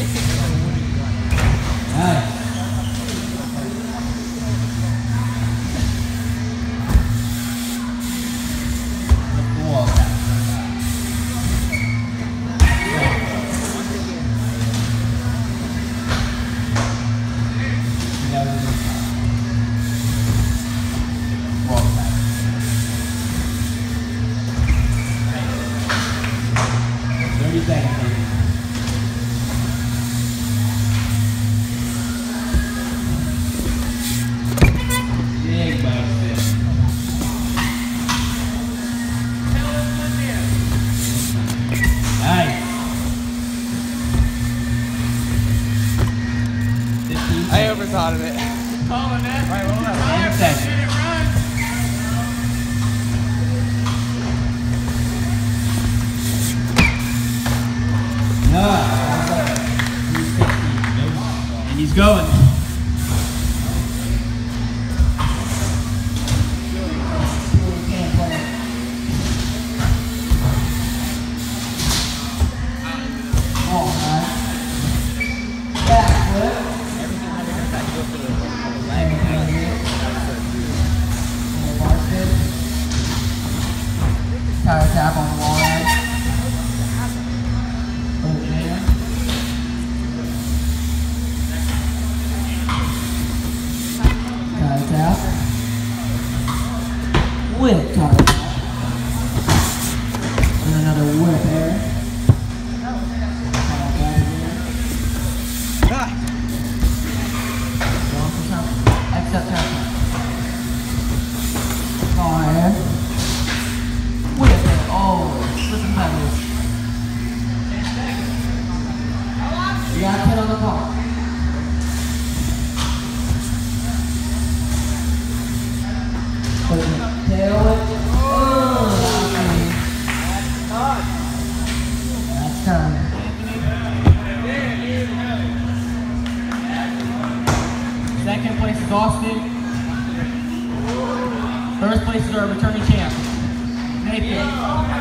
Nice. I overthought of it. Calling that. Right, hold on. And he's going. Tire tap on the wall edge. Put it there. Tire tap. Whip tire tap. And another whip there. Tire tap again. Going for some extra tire tap. Fire. Whip it. Oh, slip and pedals. You got 10 on the car. Put the tail whip. Oh, that's time. Second place is Austin. First place is our returning champ, Nathan.